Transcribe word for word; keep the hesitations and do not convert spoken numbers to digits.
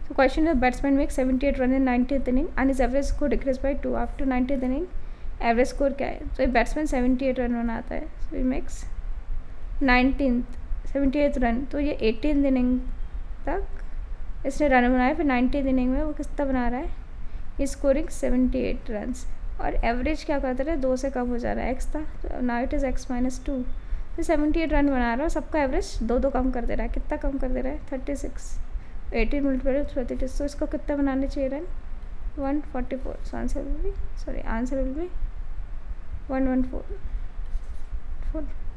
So question is batsman makes seventy-eight run in ninetieth inning and his average score decreased by two. After ninetieth inning average score क्या है? तो ये batsman seventy eight run बनाता है, so he makes nineteenth seventy eight run, तो ये eighteen inning तक इसने रन बनाया, फिर नाइनटीन इनिंग में वो कितना बना रहा है? ये स्कोरिंग सेवेंटी एट रन, और एवरेज क्या करता रहा है? दो से कम हो जा रहा है, एक्स था, तो now it is x minus two. तो सेवेंटी एट रन बना रहा है और सबका एवरेज दो दो कम कर दे रहा है। कितना कम कर दे रहा है? Thirty six, eighteen multiply thirty six, तो इसको कितना बनाने चाहिए run? One forty four. So answer will be, sorry answer will be one one four four